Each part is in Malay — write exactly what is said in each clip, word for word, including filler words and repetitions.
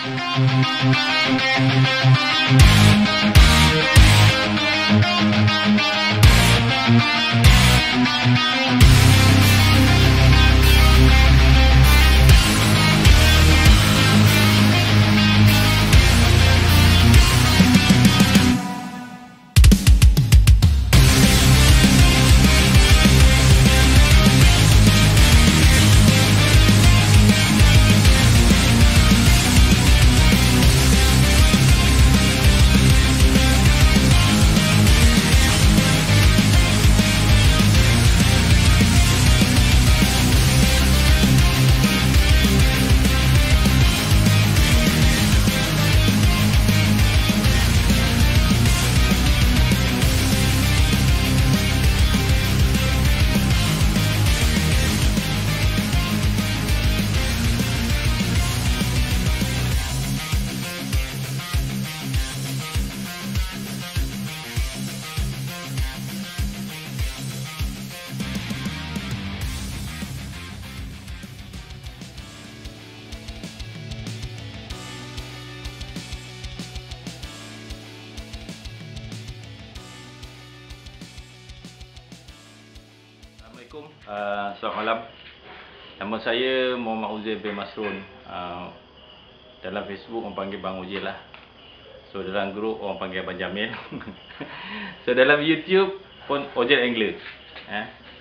Assalamualaikum, uh, selamat malam. Nama saya Muhammad Uzair bin Masrun. uh, Dalam Facebook orang panggil Bang Uzair lah. So dalam grup orang panggil Abang Jamil. So dalam YouTube pun Uzair Angler. eh?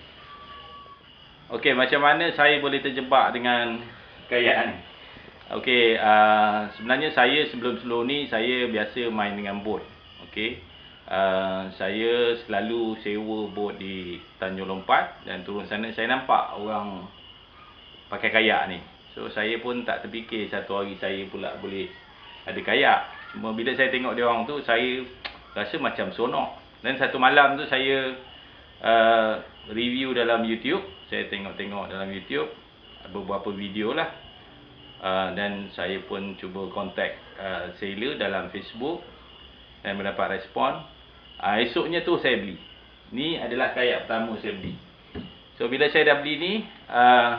Okey, macam mana saya boleh terjebak dengan kekayaan ni? Okey, uh, sebenarnya saya sebelum-sebelum ni saya biasa main dengan bot. Okey, uh, saya selalu sewa bot di Tanjung Lompat dan turun sana saya nampak orang pakai kayak ni. So saya pun tak terfikir satu hari saya pula boleh ada kayak. Cuma bila saya tengok dia orang tu, saya rasa macam seronok. Dan satu malam tu saya uh, review dalam YouTube. Saya tengok-tengok dalam YouTube beberapa video lah. Uh, dan saya pun cuba kontak uh, seller dalam Facebook dan mendapat respon. Uh, esoknya tu saya beli. Ni adalah kayak pertama saya beli. So bila saya dah beli ni, uh,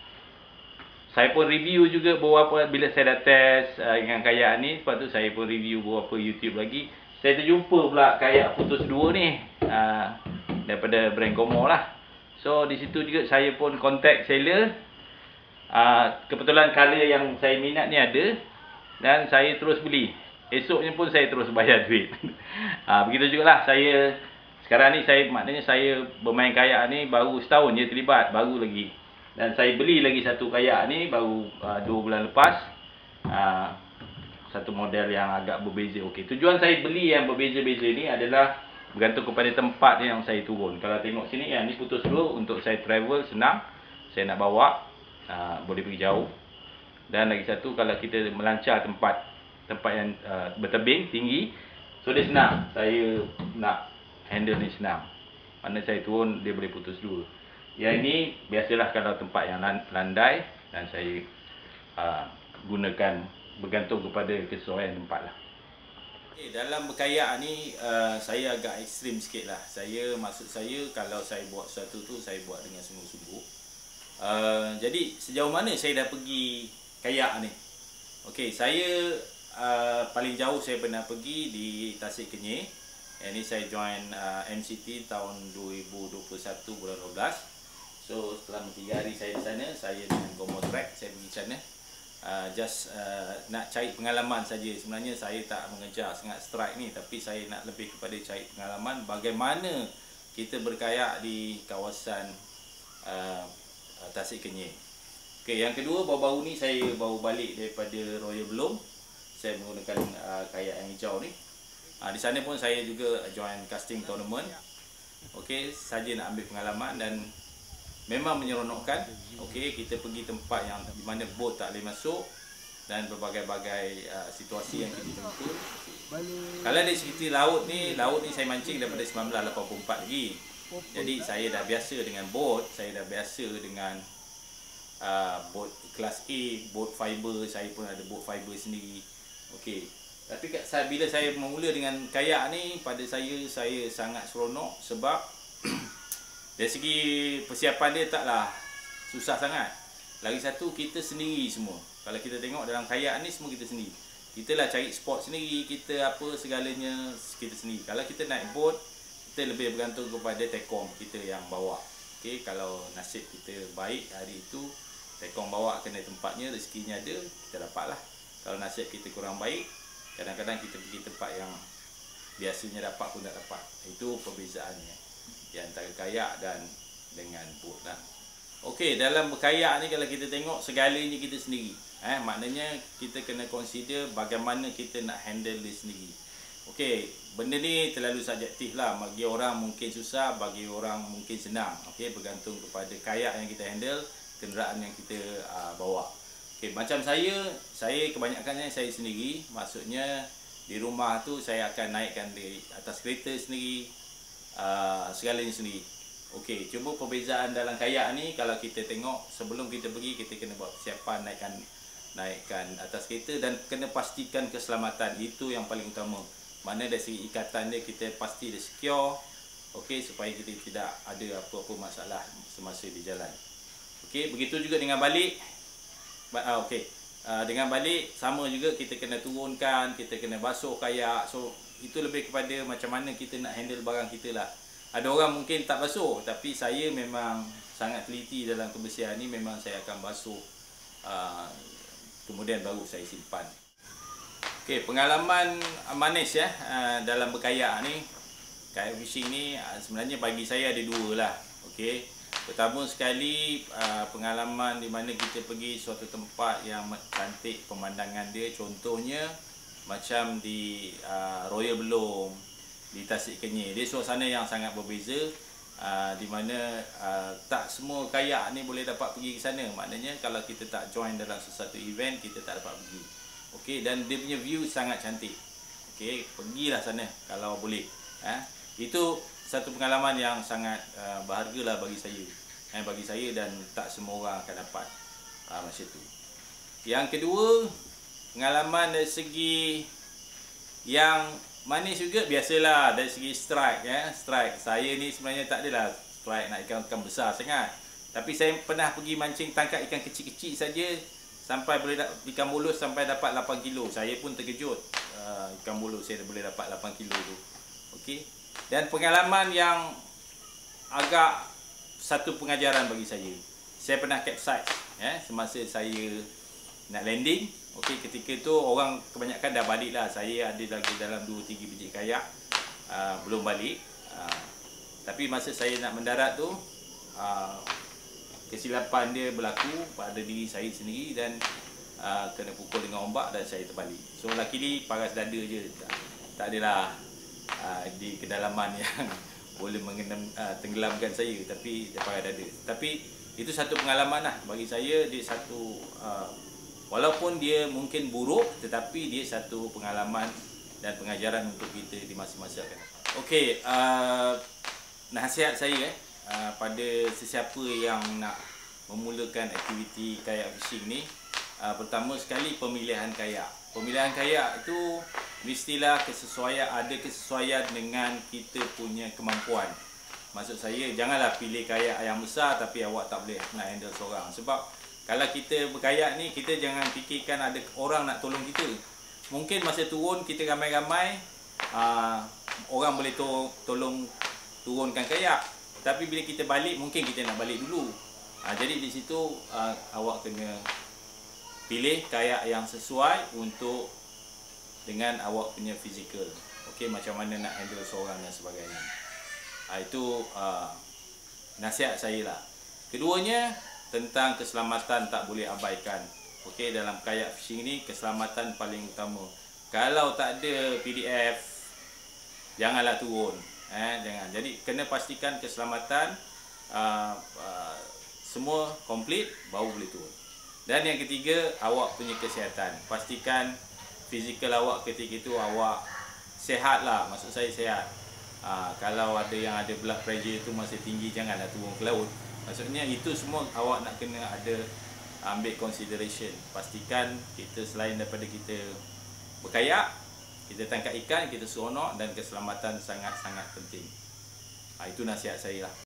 saya pun review juga beberapa. Bila saya dah test uh, dengan kayak ni, lepas tu saya pun review beberapa YouTube lagi. Saya terjumpa pula kayak Putus dua ni uh, daripada brand Gomo lah. So di situ juga saya pun kontak seller. Uh, kebetulan color yang saya minat ni ada, dan saya terus beli. Esoknya pun saya terus bayar duit. uh, Begitu jugalah saya. Sekarang ni saya, maknanya saya bermain kayak ni baru setahun je terlibat, baru lagi. Dan saya beli lagi satu kayak ni baru uh, dua bulan lepas. uh, Satu model yang agak berbeza. Okey, tujuan saya beli yang berbeza-beza ni adalah bergantung kepada tempat yang saya turun. Kalau tengok sini, yang ni Putus dua untuk saya travel senang. Saya nak bawa, uh, boleh pergi jauh. Dan lagi satu, kalau kita melancar tempat tempat yang uh, bertebing tinggi, so dia senang. Saya nak handle ni senang. Mana saya turun dia boleh putus dua. Yang ini biasalah kalau tempat yang landai, dan saya uh, gunakan bergantung kepada kesesuaian tempat lah. Okay, dalam berkayak ni uh, saya agak ekstrim sikit lah. Saya, maksud saya kalau saya buat sesuatu tu, saya buat dengan sungguh-sungguh. uh, Jadi sejauh mana saya dah pergi kayak ni? Okey, saya uh, paling jauh saya pernah pergi di Tasik Kenyir. Yang ni saya join uh, M C T tahun dua ribu dua puluh satu bulan dua belas. So setelah tiga hari saya di sana, saya dengan Gomo Track saya pergi sana. Uh, just uh, nak cari pengalaman saja. Sebenarnya saya tak mengejar sangat strike ni, tapi saya nak lebih kepada cari pengalaman bagaimana kita berkayak di kawasan uh, Tasik Kenyir. Okey, yang kedua, baru-baru ni saya baru balik daripada Royal Belum. Saya menggunakan uh, kayak yang hijau ni. Uh, di sana pun saya juga join casting tournament. Okey, saja nak ambil pengalaman dan memang menyeronokkan. Okey, kita pergi tempat yang di mana bot tak boleh masuk dan berbagai-bagai uh, situasi yang kita tentu. Kalau dari segi laut ni, laut ni saya mancing daripada seribu sembilan ratus lapan puluh empat lagi. Jadi saya dah biasa dengan bot, saya dah biasa dengan uh, bot kelas A, bot fiber, saya pun ada bot fiber sendiri. Okey. Tapi bila saya memula dengan kayak ni, pada saya saya sangat seronok sebab dari segi persiapan dia taklah susah sangat. Lagi satu, kita sendiri semua. Kalau kita tengok dalam kayak ni semua kita sendiri. Kita lah cari spot sendiri, kita apa segalanya kita sendiri. Kalau kita naik boat, kita lebih bergantung kepada tekong kita yang bawa. Okey, kalau nasib kita baik hari itu, tekong bawa kena tempatnya, rezekinya ada, kita dapatlah. Kalau nasib kita kurang baik, kadang-kadang kita pergi tempat yang biasanya dapat pun tak dapat. Itu perbezaannya di antara kayak dan dengan boat lah. Okey, dalam berkayak ni kalau kita tengok segalanya kita sendiri. Eh, maknanya kita kena consider bagaimana kita nak handle dia sendiri. Okey, benda ni terlalu subjektif lah. Bagi orang mungkin susah, bagi orang mungkin senang. Okey, bergantung kepada kayak yang kita handle, kenderaan yang kita uh, bawa. Okey, macam saya, saya kebanyakannya saya sendiri. Maksudnya di rumah tu saya akan naikkan di atas kereta sendiri, uh, segalanya sendiri. Okey, cuma perbezaan dalam kayak ni kalau kita tengok sebelum kita pergi kita kena buat persiapan naikkan naikkan atas kereta dan kena pastikan keselamatan, itu yang paling utama. Mana dari segi ikatan dia kita pasti dia secure, okey, supaya kita tidak ada apa-apa masalah semasa di jalan. Okey, begitu juga dengan balik. Ah, okey. Uh, dengan balik sama juga, kita kena turunkan, kita kena basuh kayak. So itu lebih kepada macam mana kita nak handle barang kita lah. Ada orang mungkin tak basuh, tapi saya memang sangat teliti dalam kebersihan ni. Memang saya akan basuh, uh, kemudian baru saya simpan. Okey, pengalaman manis ya uh, dalam berkayak ni, kayak fishing ni, uh, sebenarnya bagi saya ada dua lah. Okey, pertama sekali uh, pengalaman di mana kita pergi suatu tempat yang cantik pemandangan dia. Contohnya macam di uh, Royal Belum, di Tasik Kenyir. Dia suasana yang sangat berbeza, uh, di mana uh, tak semua kayak ni boleh dapat pergi ke sana. Maknanya kalau kita tak join dalam sesuatu event, kita tak dapat pergi. Okey, dan dia punya view sangat cantik. Okey, pergilah sana kalau boleh. Eh, itu satu pengalaman yang sangat uh, berharga lah bagi saya. Eh, bagi saya, dan tak semua orang akan dapat uh, macam tu. Yang kedua, pengalaman dari segi yang manis juga, biasalah dari segi strike ya. Strike saya ni sebenarnya tak adalah strike nak ikan-ikan besar sangat. Tapi saya pernah pergi mancing tangkap ikan kecil-kecil saja sampai boleh ikan bulus sampai dapat lapan kilo. Saya pun terkejut, uh, ikan bulus saya boleh dapat lapan kilo tu. Okey. Dan pengalaman yang agak satu pengajaran bagi saya. Saya pernah capsize ya semasa saya nak landing. Okey, ketika tu orang kebanyakan dah balik lah. Saya ada lagi dalam dua tiga biji kayak uh, belum balik. Uh, tapi masa saya nak mendarat tu, uh, kesilapan dia berlaku pada diri saya sendiri dan uh, kena pukul dengan ombak dan saya terbalik. So luckily paras dada je. Tak, tak adalah uh, di kedalaman yang boleh mengenam, uh, tenggelamkan saya, tapi dia paras dada. Tapi itu satu pengalaman lah bagi saya. Dia satu uh, walaupun dia mungkin buruk, tetapi dia satu pengalaman dan pengajaran untuk kita di masa-masa akan datang. Okey, uh, nasihat saya eh, uh, pada sesiapa yang nak memulakan aktiviti kayak fishing ni, uh, pertama sekali pemilihan kayak. Pemilihan kayak itu mestilah kesesuaian, ada kesesuaian dengan kita punya kemampuan. Maksud saya, janganlah pilih kayak yang besar tapi awak tak boleh nak handle seorang. Sebab kalau kita berkayak ni, kita jangan fikirkan ada orang nak tolong kita. Mungkin masa turun kita ramai-ramai, uh, orang boleh to tolong turunkan kayak. Tapi bila kita balik, mungkin kita nak balik dulu. Uh, jadi di situ uh, awak kena pilih kayak yang sesuai untuk dengan awak punya fizikal. Okey, macam mana nak handle seorang dan sebagainya. Uh, itu uh, nasihat saya lah. Keduanya, tentang keselamatan tak boleh abaikan. Okey, dalam kayak fishing ni keselamatan paling utama. Kalau tak ada P D F, janganlah turun. Eh, jangan. Jadi kena pastikan keselamatan uh, uh, semua komplit baru boleh turun. Dan yang ketiga, awak punya kesihatan. Pastikan fizikal awak ketika itu awak sihat lah. Maksud saya sihat. Uh, kalau ada yang ada blood pressure tu masih tinggi, janganlah turun ke laut. Maksudnya itu semua awak nak kena ada ambil consideration. Pastikan kita selain daripada kita berkayak, kita tangkap ikan, kita seronok, dan keselamatan sangat-sangat penting. Ha, itu nasihat saya lah.